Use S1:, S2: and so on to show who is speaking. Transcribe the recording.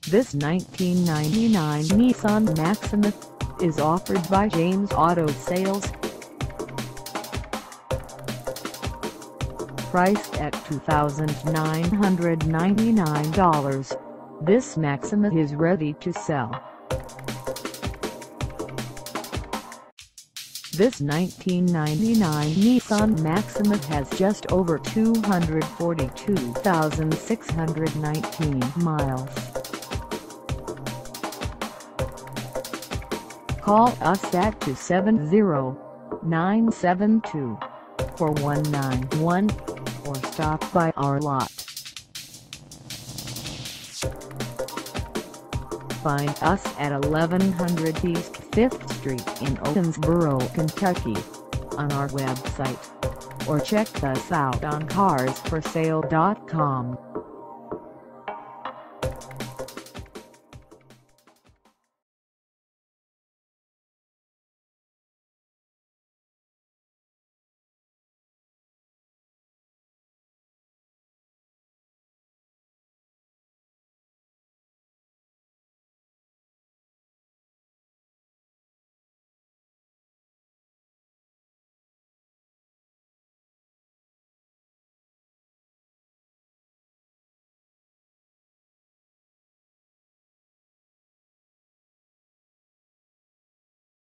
S1: This 1999 Nissan Maxima is offered by James Auto Sales. Priced at $2,999, this Maxima is ready to sell. This 1999 Nissan Maxima has just over 242,619 miles. Call us at 270-972-4191 or stop by our lot. Find us at 1100 East 5th Street in Owensboro, Kentucky, on our website, or check us out on carsforsale.com.